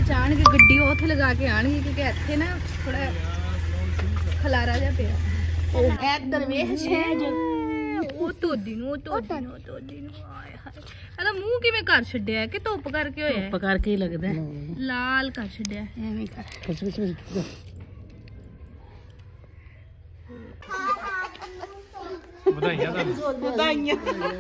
ਜਾਣਗੇ ਗੱਡੀ ਉੱਥੇ ਲਗਾ ਕੇ ਆਣਗੇ ਕਿਉਂਕਿ ਇੱਥੇ ਨਾ ਥੋੜਾ ਖਲਾਰਾ ਜਿਹਾ ਪਿਆ। ਇੱਧਰ ਵੇਖ ਸ਼ਹਿਜ ਉਹ ਤੋਦੀ ਨੂੰ ਆਏ ਹਾਏ ਇਹਦਾ ਮੂੰਹ ਕਿਵੇਂ ਕਰ ਛੱਡਿਆ ਕਿ ਧੁੱਪ ਕਰਕੇ ਹੋਇਆ? ਧੁੱਪ ਕਰਕੇ ਹੀ ਲੱਗਦਾ ਲਾਲ ਕਰ ਛੱਡਿਆ ਐਵੇਂ ਕਰ। ਵਧਾਈਆਂ ਤੁਹਾਨੂੰ। ਵਧਾਈਆਂ।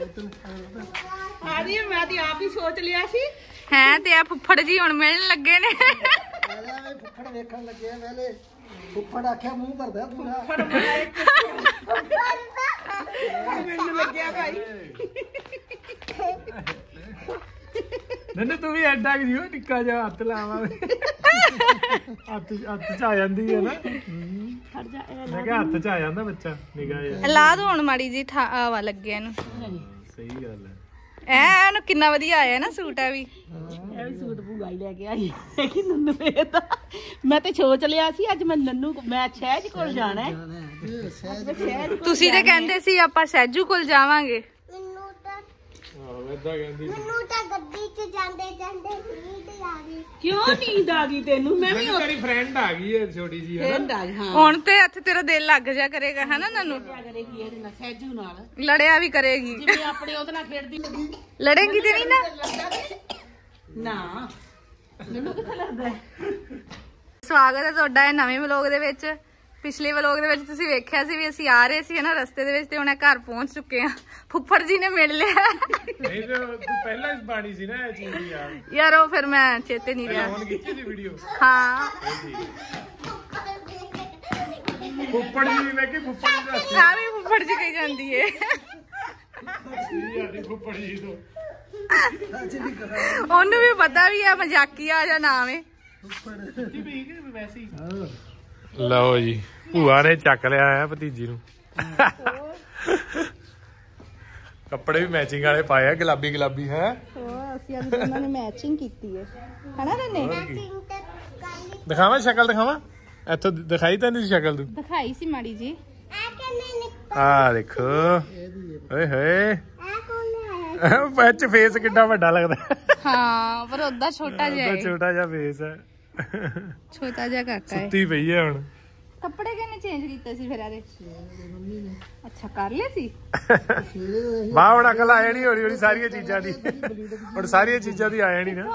ਹਾਂਜੀ ਮੈਂ ਤੇ ਆਪ ਹੀ ਸੋਚ ਲਿਆ ਸੀ ਹੈ ਤੇ ਆ ਫੁੱਫੜ ਜੀ ਹੁਣ ਮਿਲਣ ਲੱਗੇ ਨੇ। ਫੁੱਫੜ ਵੇਖਣ ਲੱਗੇ ਪਹਿਲੇ ਫੁੱਫੜ ਆਖਿਆ ਮੂੰਹ ਭਰਦਾ ਪੂਰਾ। ਮੈਨੂੰ ਲੱਗਿਆ ਭਾਈ ਨੰਨੇ ਤੂੰ ਵੀ ਐਡਾ ਕਿ ਜਿਹਾ ਟਿੱਕਾ ਜਿਹਾ ਹੱਥ ਲਾਵਾ ਹੱਥ ਚ ਆ ਜਾਂਦੀ ਹੈ ਨਾ। ਮੈਂ ਕਿਹਾ ਹੱਥ ਚ ਆ ਜਾਂਦਾ ਬੱਚਾ ਨਿਗਾਹ ਜਿਹਾ। ਲਾ ਦੋ ਹੁਣ ਮਾੜੀ ਜੀ ਹਵਾ ਲੱਗੇ ਇਹਨੂੰ। ਸਹੀ ਗੱਲ ਹੈ। ਇਹਨੂੰ ਕਿੰਨਾ ਵਧੀਆ ਆਇਆ ਨਾ ਸੂਟ ਆ ਵੀ। ਇਹ ਵੀ ਸੂਟ ਭੂਆ ਹੀ ਲੈ ਕੇ ਆਈ ਕਿ ਨੰਨੂ ਇਹਦਾ ਮੈਂ ਤੇ ਸੋਚ ਲਿਆ ਸੀ ਅੱਜ ਮੈਂ ਨੰਨੂ ਮੈਂ ਸਹਿਜ ਕੋਲ ਜਾਣਾ ਹੈ। ਤੁਸੀਂ ਤੇ ਕਹਿੰਦੇ ਸੀ ਆਪਾਂ ਸਹਿਜੂ ਕੋਲ ਜਾਵਾਂਗੇ। ਮੈਨੂੰ ਤਾਂ ਗੱਡੀ 'ਚ ਜਾਂਦੇ ਨੀਂਦ ਆ ਗਈ। ਕਿਉਂ ਨੀਂਦ ਆ ਗਈ ਤੈਨੂੰ? ਮੈਂ ਵੀ ਤੇਰੀ ਫਰੈਂਡ ਆ ਗਈ ਹੈ ਛੋਟੀ ਜੀ ਹੈ ਫਰੈਂਡ ਆ ਗਈ। ਹਾਂ ਹੁਣ ਤੇ ਇੱਥੇ ਤੇਰਾ ਦਿਲ ਲੱਗ ਜਾ ਕਰੇਗਾ ਹੈ ਨਾ ਨੰਨੂ? ਕਰੇਗੀ ਇਹਦੇ ਨਾਲ ਸਹਿਜੂ ਨਾਲ ਲੜਿਆ ਵੀ ਕਰੇਗੀ। ਜਿਵੇਂ ਆਪਣੇ ਉਹਦੇ ਨਾਲ ਖੇਡਦੀ ਲੜੇਂਗੀ ਤੇ ਨਹੀਂ ਨਾ? ਨਾ ਮੈਨੂੰ ਕਿੱਥੇ ਲੱਗਦਾ। ਸਵਾਗਤ ਹੈ ਤੁਹਾਡਾ ਇਹ ਨਵੇਂ ਵਲੋਗ ਦੇ ਵਿੱਚ। ਪਿਛਲੇ ਵਲੋਗ ਦੇ ਵਿੱਚ ਤੁਸੀਂ ਵੇਖਿਆ ਸੀ ਵੀ ਅਸੀਂ ਆ ਰਹੇ ਸੀ ਨਾ ਰਸਤੇ ਦੇ ਵਿੱਚ ਤੇ ਹੁਣ ਘਰ ਪਹੁੰਚ ਚੁੱਕੇ ਆ। ਫੁੱਫੜ ਜੀ ਨੇ ਮਿਲ ਲਿਆ। ਨਹੀਂ ਤੇ ਤੂੰ ਪਹਿਲਾਂ ਹੀ ਬਾਣੀ ਸੀ ਨਾ ਇਹ ਚੀਜ਼ ਦੀ ਯਾਰ ਉਹ ਫਿਰ ਮੈਂ ਚੇਤੇ ਨਹੀਂ ਰਿਹਾ। ਹੁਣ ਕੀਤੀ ਸੀ ਵੀਡੀਓ। ਹਾਂ ਫੁੱਫੜ ਜੀ ਮੈਂ ਕਿ ਫੁੱਫੜ ਜੀ ਦਾ ਆ ਵੀ ਫੁੱਫੜ ਜੀ ਕਹੀ ਜਾਂਦੀ ਏ। ਸਾਡੀ ਫੁੱਫੜ ਜੀ ਤੋਂ ਉਹਨੂੰ ਵੀ ਪਤਾ ਵੀ ਆ ਮਜ਼ਾਕੀਆ ਜਾਂ ਨਾਮ ਏ। ਲਓ ਜੀ ਭੂਆ ਨੇ ਚੱਕ ਲਿਆ ਹੈ ਭਤੀਜੀ ਨੂੰ। ਕੱਪੜੇ ਵੀ ਮੈਚਿੰਗ ਵਾਲੇ ਪਾਏ ਆ ਗੁਲਾਬੀ ਹੈ। ਅਸੀਂ ਅੱਜ ਦੋਨਾਂ ਨੇ ਮੈਚਿੰਗ ਕੀਤੀ ਹੈ ਹਨਾ ਰਨੇ? ਦਿਖਾਵਾਂ ਸ਼ਕਲ ਦਿਖਾਵਾਂ ਇੱਥੋਂ ਦਿਖਾਈ ਤਾਂ ਨਹੀਂ ਸ਼ਕਲ ਤੂੰ? ਦਿਖਾਈ ਸੀ ਮਾੜੀ ਜੀ। ਆ ਦੇਖੋ ਓਏ ਹੋਏ ਵਿੱਚ ਫੇਸ ਕਿੱਡਾ ਵੱਡਾ ਲੱਗਦਾ। ਹਾਂ ਪਰ ਉਹਦਾ ਛੋਟਾ ਜਿਹਾ ਹੈ। ਛੋਟਾ ਜਿਹਾ ਫੇਸ ਹੈ। ਛੋਟਾ ਜਿਹਾ ਕਾਕਾ ਹੈ। ਸੁੱਤੀ ਪਈ ਹੈ ਹੁਣ। ਕੱਪੜੇ ਕਿਹਨੇ ਚੇਂਜ ਕੀਤੇ ਸੀ ਫਿਰ ਇਹਦੇ? ਅੱਛਾ ਕਰ ਲਿਆ ਸੀ। ਵਾਹ ਹੁਣ ਅਕਲ ਆ ਜਾਣੀ ਹੌਲੀ ਹੌਲੀ ਸਾਰੀਆਂ ਚੀਜ਼ਾਂ ਦੀ। ਹੁਣ ਸਾਰੀਆਂ ਚੀਜ਼ਾਂ ਦੀ ਆ ਜਾਣੀ ਨਾ।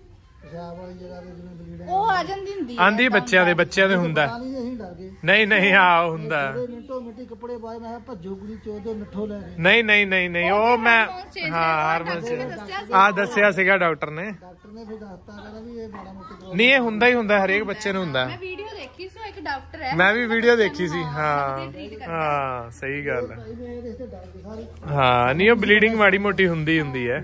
ਉਹ ਆ ਜਾਂਦੀ ਹੁੰਦੀ ਆਂਦੀ ਬੱਚਿਆਂ ਦੇ ਹੁੰਦਾ। ਨਹੀਂ ਹਾਂ ਹੁੰਦਾ। ਮਿੱਟੀ ਕੱਪੜੇ ਪਾਏ ਮੈਂ ਭੱਜੋ ਕੁੜੀ ਚੋਦੋ ਮਿੱਠੋ ਲੈ ਕੇ। ਨਹੀਂ ਉਹ ਮੈਂ ਹਾਂ ਹਾਰਮੋਨ ਆ ਦੱਸਿਆ ਸੀਗਾ ਡਾਕਟਰ ਨੇ ਫਿਰ ਦੱਸਤਾ ਕਹਿੰਦਾ ਵੀ ਇਹ ਮਾੜਾ ਮੋਟਾ ਨਹੀਂ ਇਹ ਹੁੰਦਾ ਹੀ ਹੁੰਦਾ ਹਰੇਕ ਬੱਚੇ ਨੂੰ ਹੁੰਦਾ। ਮੈਂ ਵੀਡੀਓ ਦੇਖੀ ਸੀ ਇੱਕ ਡਾਕਟਰ ਹੈ। ਮੈਂ ਵੀ ਵੀਡੀਓ ਦੇਖੀ ਸੀ। ਹਾਂ ਸਹੀ ਗੱਲ ਹੈ। ਹਾਂ ਨਹੀਂ ਉਹ ਬਲੀਡਿੰਗ ਮਾੜੀ ਮੋਟੀ ਹੁੰਦੀ ਹੈ।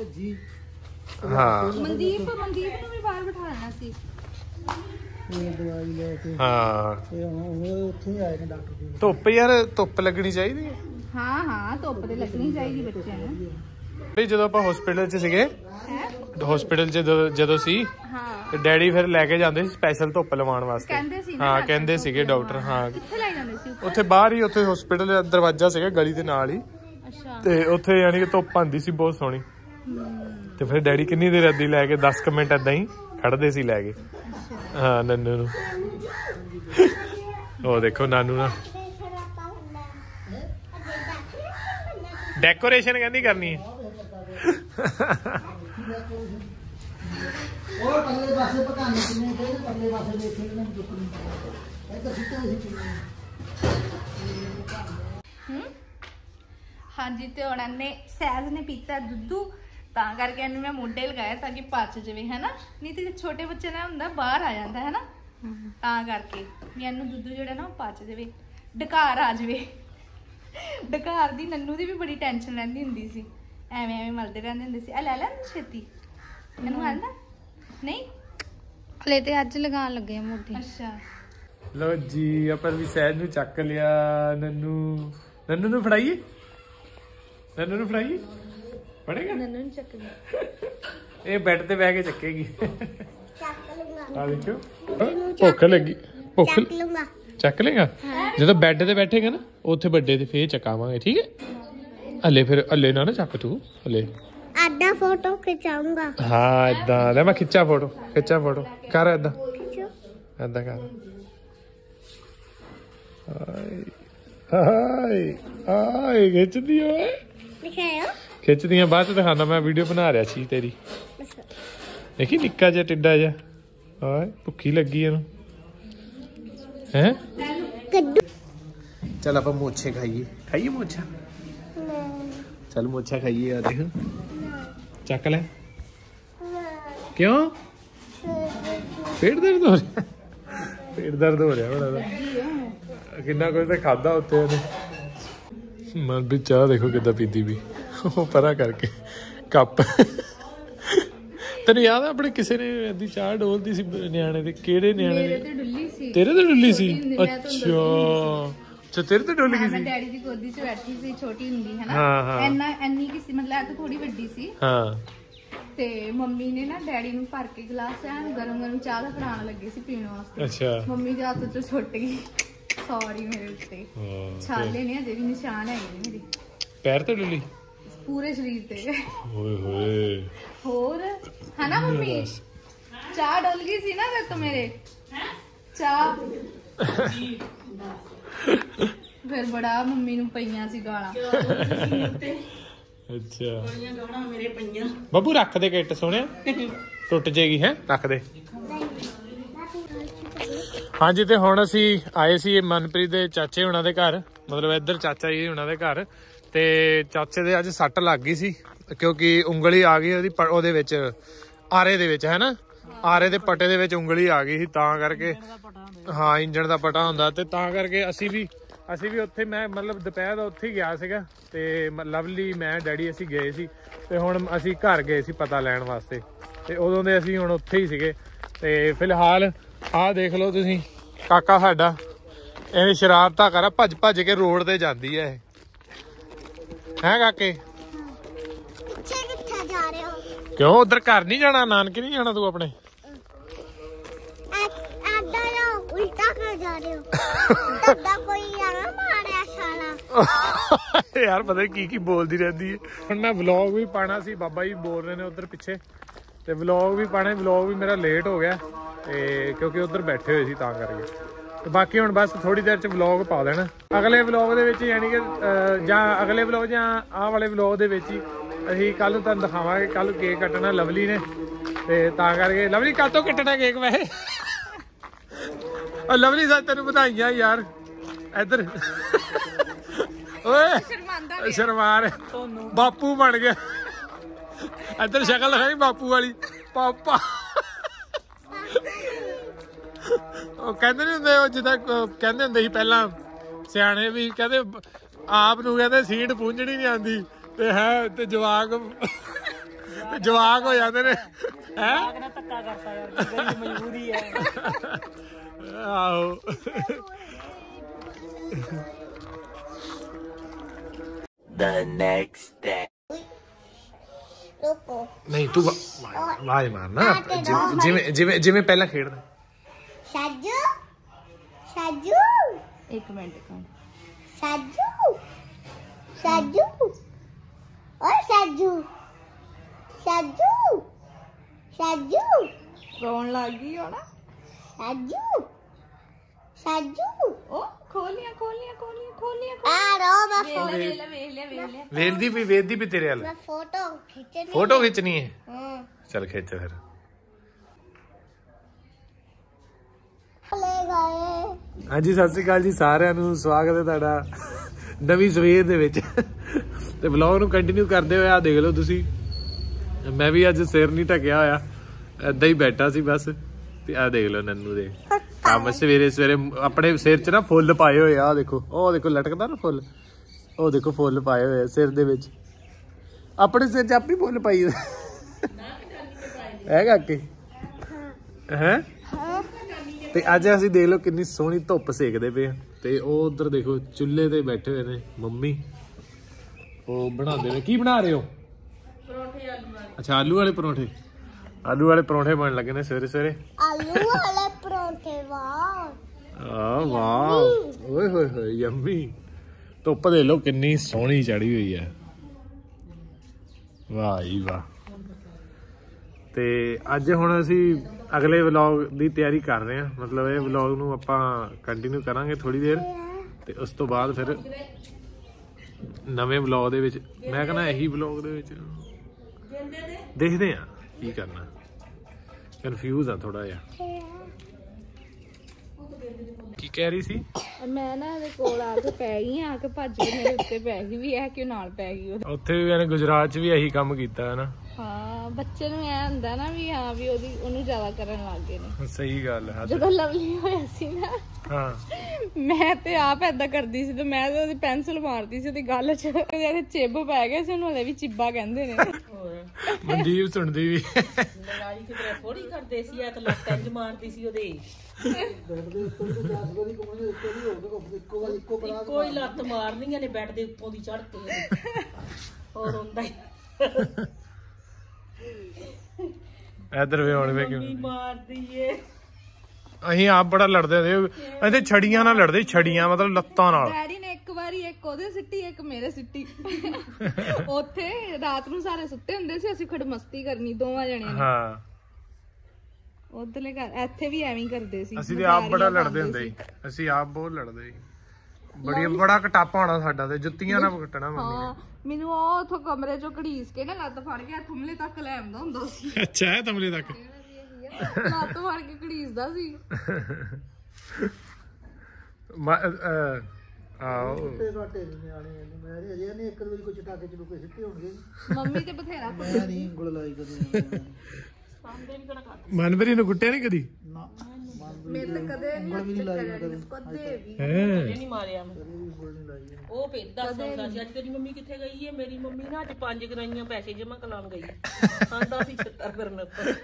ਹਾਂ ਮਨਦੀਪ ਨੂੰ ਵੀ ਬਾਹਰ ਬਿਠਾ ਲੈਣਾ ਸੀ। ਦਵਾਈ ਲੈ ਕੇ ਹਾਂ ਉੱਥੇ ਹੀ ਆਏ ਨੇ ਡਾਕਟਰ ਕੋਲ। ਧੁੱਪ ਯਾਰ ਧੁੱਪ ਲੱਗਣੀ ਚਾਹੀਦੀ ਹੈ। ਹਾਂ ਧੁੱਪ ਤੇ ਲੱਗਣੀ ਚਾਹੀਦੀ ਬੱਚਿਆਂ ਨੂੰ। ਜਦੋਂ ਆਪਾਂ ਹਸਪੀਟਲ 'ਚ ਸੀਗੇ ਹਸਪੀਟਲ 'ਚ ਜਦੋਂ ਸੀ ਤੇ ਡੈਡੀ ਫਿਰ ਲੈ ਕੇ ਜਾਂਦੇ ਸੀ ਸਪੈਸ਼ਲ ਧੁੱਪ ਲਵਾਉਣ ਵਾਸਤੇ। ਹਾਂ ਕਹਿੰਦੇ ਸੀਗੇ ਡਾਕਟਰ। ਹਾਂ ਕਿੱਥੇ ਲੈ ਜਾਂਦੇ ਸੀ? ਉੱਥੇ ਬਾਹਰ ਹੀ ਉੱਥੇ ਹਸਪੀਟਲ ਦਾ ਦਰਵਾਜ਼ਾ ਸੀਗਾ ਗਲੀ ਦੇ ਨਾਲ ਹੀ। ਤੇ ਉੱਥੇ ਯਾਨੀ ਕਿ ਧੁੱਪ ਆਂਦੀ ਸੀ ਬਹੁਤ ਸੋਹਣੀ। ਤੇ ਫਿਰ ਡੈਡੀ ਕਿੰਨੀ ਦੇਰ ਏਦਾਂ ਲੈ ਕੇ 10 ਮਿੰਟ ਏਦਾਂ ਹੀ ਖੜਦੇ ਸੀ ਲੈ ਕੇ। ਹਾਂ ਨੰਨੂ ਨੂੰ ਉਹ ਦੇਖੋ ਨਾਨੂ ਨਾ ਡੈਕੋਰੇਸ਼ਨ ਕਹਿੰਦੀ ਕਰਨੀ ਹੈ। ਉਹ ਪਰਲੇ ਪਾਸੇ ਪਕਾਨੇ ਕਿੰਨੇ ਤੇ ਪਰਲੇ ਪਾਸੇ ਦੇਖੇ ਨਾ ਚੁੱਕਣੀ ਇੱਧਰ ਸਿੱਧੇ ਸੀ। ਹਾਂਜੀ ਤੇ ਉਹਨਾਂ ਨੇ ਸਹਿਜ ਨੇ ਪੀਤਾ ਦੁੱਧੂ ਤਾਂ ਕਰਕੇ ਇਹਨੂੰ ਮੈਂ ਮੋਢੇ ਲਗਾਇਆ ਤਾਂ ਕਿ ਪਚ ਜਾਵੇ ਹੈ ਨਾ। ਨਹੀਂ ਤੇ ਛੋਟੇ ਬੱਚੇ ਨਾਲ ਹੁੰਦਾ ਬਾਹਰ ਆ ਜਾਂਦਾ ਹੈ ਨਾ ਤਾਂ ਕਰਕੇ ਵੀ ਇਹਨੂੰ ਦੁੱਧੂ ਜਿਹੜਾ ਨਾ ਉਹ ਪਚ ਜਾਵੇ ਡਕਾਰ ਆ ਜਾਵੇ। ਡਕਾਰ ਦੀ ਨੰਨੂ ਦੀ ਵੀ ਬੜੀ ਟੈਨਸ਼ਨ ਰਹਿੰਦੀ ਹੁੰਦੀ ਸੀ। ਐਵੇਂ ਮਲਦੇ ਰਹਿੰਦੇ ਹੁੰਦੇ ਸੀ। ਆ ਲੈ ਲੈਂਦੇ ਛੇਤੀ ਇਹਨੂੰ ਆਂਦਾ ਨਹੀਂ ਹਲੇ ਤੇ ਅੱਜ ਲਗਾਉਣ ਲੱਗੇ ਆ ਮੋਢੇ। ਅੱਛਾ ਲੋ ਜੀ ਆਪਾਂ ਵੀ ਸਹਿਜ ਨੂੰ ਚੱਕ ਲਿਆ। ਨੰਨੂ ਨੂੰ ਫੜਾਈਏ ਪੜੇਗਾ ਨੰਨੂ ਨੂੰ ਚੱਕ ਲਿਆ। ਇਹ ਬੈੱਡ ਤੇ ਬਹਿ ਕੇ ਚੱਕੇਗੀ। ਆ ਦੇਖੋ ਭੁੱਖ ਲੱਗੀ ਚੱਕ ਲੇਗਾ। ਜਦੋਂ ਬੈੱਡ ਤੇ ਬੈਠੇਗਾ ਨਾ ਉੱਥੇ ਵੱਡੇ ਤੇ ਫੇਰ ਚੱਕਾਵਾਂਗੇ ਠੀਕ ਹੈ। ਹਲੇ ਨਾ ਚੱਕ ਤੂੰ ਹਲੇ आधा फोटो खिंचाऊंगा। हाँ इदा ले मैं खिंचा फोटो कर इदा इदा कर हाय हाय खिंच दियो दिखाओ। खिंच दिया बाद च दिखाना मैं वीडियो बना रहा सी तेरी देखी निक्का जिहा टिड्डा जिहा हाय भुखी लगी है हैं कद्दू चल आप मोछे खाइए मोछा चल मोछा खाइए देख चक ले क्यों पेट दर्द हो रहा पेट दर्द हो रहा बड़ा किन्ना कुछ तो खादा उत्ते मन भी चाह देखो किदा पीती भी परा करके कप तेन याद है अपने किसी ने ऐसी चाह डोलती सी न्याणे दे केड़े न्याणे दे तेरे ते डुल्ली सी अच्छा तेरे ते डुल्ल गई सी मैं डैडी दी गोदी च बैठी सी छोटी हुंदी है ना हाँ। एन्ना एन्नी किसी मतलब तो थोड़ी बड़ी सी हाँ ते मम्मी ने ना डैडी ਨੂੰ ਭਰ ਕੇ ਗਲਾਸ ਐਨ ਗਰਮ ਗਰਮ ਚਾਹ ਦਾ ਫੜਾਉਣ ਲੱਗੇ ਸੀ ਪੀਣ ਵਾਸਤੇ अच्छा ਮੰਮੀ ਦੇ ਹੱਥ ਚੋਂ ਛੁੱਟ ਗਈ ਸੌਰੀ ਮੇਰੇ ਉੱਤੇ ਛਾਲੇ ਨੇ ਅਜੇ ਵੀ ਨਿਸ਼ਾਨ ਹੈਗੇ ਨੇ ਮੇਰੇ पैर ते डुल्ली ਪੂਰੇ ਸਰੀਰ ਤੇ ओए होए ਹੋਰ ਹਨਾ ਮੰਮੀ ਚਾਹ ਡੁੱਲ ਗਈ ਸੀ ਨਾ ਤੇ ਮੇਰੇ ਚਾਹ ਫਿਰ ਬੜਾ ਮੰਮੀ ਨੂੰ ਪਈਆਂ ਸੀ ਗਾਲਾਂ अच्छा ਗਾਣਾ ਮੇਰੇ ਪਈਆਂ बाबू रख दे किट सोने टुट जाएगी है रख दे हाँ जी ते हुण असी आए सी मनप्रीत दे चाचे हुणां दे घर मतलब इधर चाचा जी हुणां दे घर ते चाचे दे अज सट लग गई सी क्योंकि उंगली आ गई ओहदे विच आरे दे विच है ना आरे दे पटे दे विच उंगली आ गई सी तां करके हाँ इंजन दा पटा हुंदा ते तां करके असी भी उत्थे मैं मतलब दोपहर दा उत्थे गया सीगा ते लवली मैं डैडी असी गए सी ते हुण असी घर गए सी पता लैण वास्ते ते उदों दे असी हुण उत्थे ही सीगे ते फिलहाल आ देख लो तुसीं काका साडा इहने शरारतां करा भज के रोड ते जांदी है हैं काके पीछे कित्थे जा रहे हो? क्यों उधर घर नहीं जाना नानके नहीं जाना तू अपने आधा या उल्टा कर जा रहे हो? दादा कोई आना मारे साला। यार पता की बोलती रहती है ਹੁਣ मैं व्लॉग भी पाना सी बाबा जी बोल रहे ने उधर पिछे ते व्लॉग भी पाने व्लॉग भी मेरा लेट हो गया ते क्योंकि उधर बैठे हुए सी तां करके ते बाकी हुण बस थोड़ी देर च व्लॉग पा देना अगले व्लॉग दे विच यानी कि जां अगले व्लॉग जां आह वाले व्लॉग दे विच ही ਅਸੀਂ ਕੱਲ ਨੂੰ ਤੁਹਾਨੂੰ ਦਿਖਾਵਾਂਗੇ ਕੱਲ ਕੇਕ ਕੱਟਣਾ ਲਵਲੀ ਨੇ ਤੇ ਤਾਂ ਕਰਕੇ ਲਵਲੀ ਕਾਤੋਂ ਕੱਟਣਾ ਕੇਕ ਵੈਸੇ ਉਹ ਲਵਲੀ ਸਾਹਿਬ ਤੈਨੂੰ ਵਧਾਈਆਂ ਯਾਰ ਇੱਧਰ ਓਏ ਸ਼ਰਮਾਰ ਬਾਪੂ ਬਣ ਗਿਆ ਇੱਧਰ ਸ਼ਕਲ ਦਿਖਾਈ ਬਾਪੂ ਵਾਲੀ ਪਾਪਾ ਉਹ ਕਹਿੰਦੇ ਨਹੀਂ ਹੁੰਦੇ ਉਹ ਜਿੱਦਾਂ ਕਹਿੰਦੇ ਹੁੰਦੇ ਸੀ ਪਹਿਲਾਂ ਸਿਆਣੇ ਵੀ ਕਹਿੰਦੇ ਆਪ ਨੂੰ ਕਹਿੰਦੇ ਸੀਟ ਪੂੰਝਣੀ ਨਹੀਂ ਆਉਂਦੀ ਤੇ ਹੈ ਤੇ ਜਵਾਕ ਹੋ ਜਾਂਦੇ ਨੇ ਹੈ ਧੱਕਾ ਕਰਤਾ ਯਾਰ ਮੇਰੀ ਮਜਬੂਰੀ ਹੈ ਆਹੋ The next day. रुको। ਨਹੀਂ ਤੂੰ ਵਾਹ ਮਾਰਨਾ ਜਿਵੇਂ ਪਹਿਲਾਂ ਖੇਡਦਾ साजू साजू ਇੱਕ ਮਿੰਟ साजू साजू और साजू साजू साजू ਰੋਣ ਲੱਗ ਗਈ ਹੋਣਾ साजू साजू ਉਹ ਖੋਲੀਆਂ आ रो मैं ਵੇਖ ਲਿਆ ਵੇਖਦੀ ਵੀ ਤੇਰੇ ਵੱਲ मैं फोटो खींचनी ਫੋਟੋ ਖਿੱਚਣੀ ਹੈ हम्म ਚੱਲ ਖਿੱਚ ਫਿਰ ले गए ਹਾਂਜੀ ਸਤਿ ਸ਼੍ਰੀ ਅਕਾਲ ਜੀ ਸਾਰਿਆਂ ਨੂੰ ਸਵਾਗਤ ਹੈ ਤੁਹਾਡਾ ਨਵੀਂ ਸਵੇਰ ਦੇ ਵਿੱਚ ਤੇ ਵਲੌਗ ਨੂੰ ਕੰਟੀਨਿਊ ਕਰਦੇ ਹੋਏ ਆ ਦੇਖ ਲਓ ਤੁਸੀਂ ਮੈਂ ਵੀ ਅੱਜ ਸਿਰ ਨਹੀਂ ਢੱਕਿਆ ਹੋਇਆ ਏਦਾਂ ਹੀ ਬੈਠਾ ਸੀ ਬਸ ਤੇ ਆ ਦੇਖ ਲਓ ਨੰਨੂ ਦੇ ਕੰਮ ਸਵੇਰੇ ਆਪਣੇ ਸਿਰ 'ਚ ਨਾ ਫੁੱਲ ਪਾਏ ਹੋਏ ਆ ਦੇਖੋ ਉਹ ਦੇਖੋ ਲਟਕਦਾ ਨਾ ਫੁੱਲ ਉਹ ਦੇਖੋ ਫੁੱਲ ਪਾਏ ਹੋਏ ਆ ਸਿਰ ਦੇ ਵਿੱਚ ਆਪਣੇ ਸਿਰ 'ਚ ਆਪੀ ਫੁੱਲ ਪਾਈ ਹੈ ਕਾਕੇ ਹੈ ਤੇ ਅੱਜ ਅਸੀਂ ਦੇਖ ਲਓ ਕਿੰਨੀ ਸੋਹਣੀ ਧੁੱਪ ਸੇਕਦੇ ਪਏ ਆ ਤੇ ਉਹ ਉਧਰ ਦੇਖੋ ਚੁੱਲ੍ਹੇ ਤੇ ਬੈਠੇ ਹੋਏ ਨੇ ਮੰਮੀ ਉਹ ਬਣਾਉਂਦੇ ਨੇ ਕੀ ਬਣਾ ਰਹੇ ਹੋ ਪਰੌਂਠੇ ਅੱਛਾ ਆਲੂ ਵਾਲੇ ਪਰੌਂਠੇ ਬਣ ਲੱਗੇ ਨੇ ਸਵੇਰੇ आलू वाले परोठे वाह ਵਾਹ ਓਏ ਹੋਏ ਯੰਮੀ ਧੁੱਪ ਦੇ ਲੋ ਕਿੰਨੀ ਸੋਹਣੀ ਚੜੀ ਹੋਈ ਹੈ ਵਾਹ ਜੀ ਵਾਹ। ਤੇ ਅੱਜ ਹੁਣ ਅਸੀਂ ਅਗਲੇ ਵਲੌਗ ਦੀ ਤਿਆਰੀ ਕਰ ਰਹੇ ਹਾਂ, ਮਤਲਬ ਇਹ ਵਲੌਗ ਨੂੰ ਆਪਾਂ ਕੰਟੀਨਿਊ ਕਰਾਂਗੇ ਥੋੜੀ ਦੇਰ, ਤੇ ਉਸ ਤੋਂ ਬਾਅਦ ਫਿਰ ਨਵੇਂ ਵਲੌਗ ਦੇ ਵਿੱਚ, ਮੈਂ ਕਹਿੰਦਾ ਇਹੀ ਵਲੌਗ ਦੇ ਵਿੱਚ ਦੇਖਦੇ ਆ ਕੀ ਕਰਨਾ। ਕਨਫਿਊਜ਼ ਆ ਥੋੜਾ ਜਿਹਾ। ਕੀ ਕਹਿ ਰਹੀ ਸੀ? ਮੈਂ ਨਾ ਇਹਦੇ ਕੋਲ ਆ ਕੇ ਪੈ ਗਈ, ਆ ਕੇ ਭੱਜ ਕੇ ਮੇਰੇ ਉੱਤੇ ਪੈ ਗਈ ਵੀ ਇਹ ਕਿਉਂ ਨਾਲ ਪੈ ਗਈ। ਉੱਥੇ ਵੀ ਇਹਨੇ ਗੁਜਰਾਤ 'ਚ ਵੀ ਇਹੀ ਕੰਮ ਕੀਤਾ ਹੈ ਨਾ। ਹਾਂ, ਬੱਚੇ ਨੂੰ ਐ ਹੁੰਦਾ ਨਾ ਵੀ ਹਾਂ ਵੀ ਉਹਨੂੰ ਜ਼ਿਆਦਾ ਕਰਨ ਲੱਗ ਗਏ ਨੇ। ਸਹੀ ਗੱਲ ਹੈ। ਜਦੋਂ ਲਵਲੀ ਹੋਇਆ ਸੀ ਨਾ, ਹਾਂ, ਮੈਂ ਤੇ ਆਪ ਏਦਾਂ ਕਰਦੀ ਸੀ ਤੇ ਮੈਂ ਤੇ ਉਹਦੀ ਪੈਨਸਲ ਮਾਰਦੀ ਸੀ ਉਹਦੀ ਗੱਲ 'ਚ, ਉਹਦੇ ਚਿੱਬ ਪੈ ਗਏ ਸੀ, ਉਹਨੂੰ ਹਲੇ ਵੀ ਚਿੱਬਾ ਕਹਿੰਦੇ ਨੇ। ਮਨਦੀਪ ਸੁਣਦੀ ਵੀ ਲੜਾਈ ਕਿਤੇ ਥੋੜੀ ਕਰਦੇ ਸੀ, ਆ ਤਾਂ ਲੱਤ ਇੰਜ ਮਾਰਦੀ ਸੀ ਉਹਦੇ, ਇੱਕੋ ਹੀ ਲੱਤ ਮਾਰਨੀ ਨੇ ਬੈੱਡ ਦੇ ਉੱਤੋਂ ਦੀ ਚੜ ਕੇ, ਹੋਰ ਹੁੰਦਾ ਇਧਰ ਵੀ ਹੁਣ ਵੇ ਕਿਵੇਂ ਮਾਰਦੀ ਏ। ਅਸੀਂ ਆਪ ਬੜਾ ਲੜਦੇ ਹੁੰਦੇ, ਇਹਦੇ ਛੜੀਆਂ ਨਾਲ ਲੜਦੇ, ਛੜੀਆਂ ਮਤਲਬ ਲੱਤਾਂ ਨਾਲ। ਡੈਡੀ ਨੇ ਇੱਕ ਵਾਰੀ ਇੱਕ ਉਹਦੇ ਸਿੱਟੀ, ਇੱਕ ਮੇਰੇ ਸਿੱਟੀ। ਉੱਥੇ ਰਾਤ ਨੂੰ ਸਾਰੇ ਸੁੱਤੇ ਹੁੰਦੇ ਸੀ, ਅਸੀਂ ਖੜ ਮਸਤੀ ਕਰਨੀ ਦੋਵਾਂ ਜਣਿਆਂ ਨੇ। ਹਾਂ, ਉਧਰਲੇ ਘਰ ਇੱਥੇ ਵੀ ਐਵੇਂ ਹੀ ਕਰਦੇ ਸੀ। ਅਸੀਂ ਤੇ ਆਪ ਬੜਾ ਲੜਦੇ ਹੁੰਦੇ ਸੀ, ਅਸੀਂ ਆਪ ਬਹੁਤ ਲੜਦੇ ਸੀ। ਬੜਾ ਕਟਾਪਾ ਹੋਣਾ ਸਾਡਾ, ਤੇ ਜੁੱਤੀਆਂ ਨਾਲ ਕੱਟਣਾ ਮੰਮੀ ਹਾਂ, ਮੈਨੂੰ ਉਹ ਉਥੋਂ ਕਮਰੇ ਚੋਂ ਘੜੀਸ ਕੇ ਨਾ ਲੱਤ ਫੜ ਕੇ ਥੁਮਲੇ ਤੱਕ ਲੈ ਆਉਂਦਾ ਹੁੰਦਾ ਸੀ। ਨੇ। ਅੱਛਾ ਹੈ ਤਮਲੇ ਤੱਕ ਲੱਤ ਫੜ ਕੇ ਘੜੀਸਦਾ ਸੀ। ਆਓ ਘਾਟੇ ਨਹੀਂ ਨਿਆਣੇ ਇਹਨੂੰ, ਮੈਂ ਅਜੇ ਨਹੀਂ ਇੱਕ ਵਾਰੀ ਕੋਈ ਚਟਾਕੇ ਚਲੂਕੇ ਸਿੱਟੇ ਹੋਣਗੇ। ਮੰਮੀ ਤੇ ਬਥੇਰਾ ਮੈਂ ਨਹੀਂ ਉਂਗਲ ਲਾਈ ਕਦੇ। ਮਨਪ੍ਰੀਤ ਨੂੰ ਕੁੱਟਿਆ ਨਹੀਂ ਕਦੀ? ਨਾ ਮੇਰੇ ਤੇ ਕਦੇ ਉਂਗਲ ਵੀ ਨਹੀਂ ਲਾਈ ਮੈਂ ਕਦੇ। ਕਦੇ ਵੀ ਹੈ ਨਹੀਂ ਮਾਰਿਆ ਮੈਂ, ਉਂਗਲ ਨਹੀਂ ਲਾਈ। ਉਹ ਭੇਜਦਾ ਸੌਂਦਾ ਸੀ। ਅੱਜ ਤੇਰੀ ਮੰਮੀ ਕਿੱਥੇ ਗਈ ਹੈ? ਮੇਰੀ ਮੰਮੀ ਨਾ ਅੱਜ 5 ਗਰਾਈਆਂ ਪੈਸੇ ਜਮਾ ਕਲਾਉਣ ਗਈ, ਆਂਦਾ ਸੀ ਛੱਤਰ ਕਰਨ ਉੱਪਰ।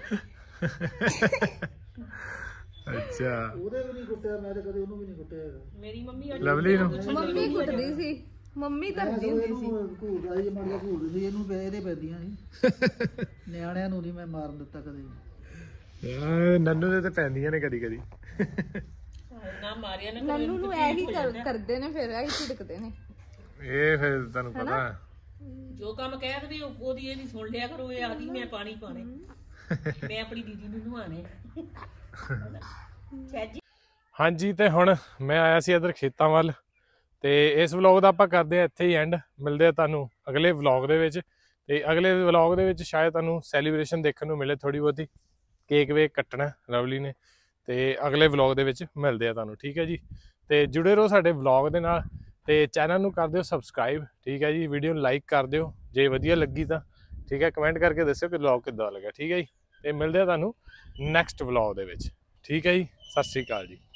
ਅੱਛਾ, ਉਹਦੇ ਵੀ ਨਹੀਂ ਕੁੱਟਿਆ ਮੈਂ ਤੇ ਕਦੇ, ਉਹਨੂੰ ਵੀ ਨਹੀਂ ਕੁੱਟਿਆ ਹੈਗਾ। ਮੇਰੀ ਮੰਮੀ ਅੱਜ ਲਵਲੀ ਨੂੰ ਮੰਮੀ ਕੁੱਟਦੀ ਸੀ, ਮੰਮੀ ਧਰਦੀ ਹੁੰਦੀ ਸੀ। ਘੂਰ ਆਈ ਮਾਰ ਗਿਆ, ਘੂਰ ਸੀ ਇਹਨੂੰ, ਇਹਦੇ ਪੈਂਦੀਆਂ ਸੀ। ਨਿਆਣਿਆਂ ਨੂੰ ਨਹੀਂ ਮੈਂ ਮਾਰਨ ਦਿੱਤਾ ਕਦੇ। ਨੰਨੂ ਦੇ ਤੇ ਪੈਂਦੀਆਂ ਨੇ ਕਦੀ ਕਦੀ। ਨਾ ਮਾਰਿਆ ਨਾ ਨੰਨੂ ਨੂੰ ਇਹੀ ਕਰਦੇ ਨੇ, ਫਿਰ ਇਹੀ ਝਿੜਕਦੇ ਨੇ। ਇਹ ਫਿਰ ਤੁਹਾਨੂੰ ਪਤਾ, ਜੋ ਕੰਮ ਕਹਿ ਦਵੇ ਉਹਦੀ ਇਹਦੀ ਸੁਣ ਲਿਆ ਕਰੋ। ਇਹ ਆਦੀ ਮੈਂ ਪਾਣੀ ਪਾਣੇ, ਮੈਂ ਆਪਣੀ ਦੀਦੀ ਨੂੰ ਨਹਾਣੇ। ਹਾਂਜੀ। ਤੇ ਹੁਣ ਮੈਂ ਆਇਆ ਸੀ ਇੱਧਰ ਖੇਤਾਂ ਵੱਲ, ਤੇ ਇਸ ਵਲੌਗ ਦਾ ਆਪਾਂ ਕਰਦੇ ਆ ਇੱਥੇ ਹੀ ਐਂਡ। ਮਿਲਦੇ ਆ ਤੁਹਾਨੂੰ ਅਗਲੇ ਵਲੌਗ ਦੇ ਵਿੱਚ, ਤੇ ਅਗਲੇ ਵਲੌਗ ਦੇ ਵਿੱਚ ਸ਼ਾਇਦ ਤੁਹਾਨੂੰ ਸੈਲੀਬ੍ਰੇਸ਼ਨ ਦੇਖਣ ਨੂੰ ਮਿਲੇ, ਥੋੜੀ ਬਹੁਤੀ ਕੇਕ ਵੇਕ ਕੱਟਣਾ ਲਵਲੀ ਨੇ, ਤੇ ਅਗਲੇ ਵਲੌਗ ਦੇ ਵਿੱਚ ਮਿਲਦੇ ਆ ਤੁਹਾਨੂੰ। ਠੀਕ ਹੈ ਜੀ, ਤੇ ਜੁੜੇ ਰਹੋ ਸਾਡੇ ਵਲੌਗ ਦੇ ਨਾਲ, ਤੇ ਚੈਨਲ ਨੂੰ ਕਰ ਦਿਓ ਸਬਸਕ੍ਰਾਈਬ। ਠੀਕ ਹੈ ਜੀ, ਵੀਡੀਓ ਨੂੰ ਲਾਈਕ ਕਰ ਦਿਓ ਜੇ ਵਧੀਆ ਲੱਗੀ ਤਾਂ। ਠੀਕ ਹੈ, ਕਮੈਂਟ ਕਰਕੇ ਦੱਸਿਓ ਕਿ ਵਲੌਗ ਕਿੱਦਾਂ ਲੱਗਾ। ਠੀਕ ਹੈ ਜੀ, ਤੇ ਮਿਲਦੇ ਆ ਤੁਹਾਨੂੰ ਨੈਕਸਟ ਵਲੌਗ ਦੇ ਵਿੱਚ। ਠੀਕ ਹੈ ਜੀ, ਸਤਿ ਸ਼੍ਰੀ ਅਕਾਲ ਜੀ।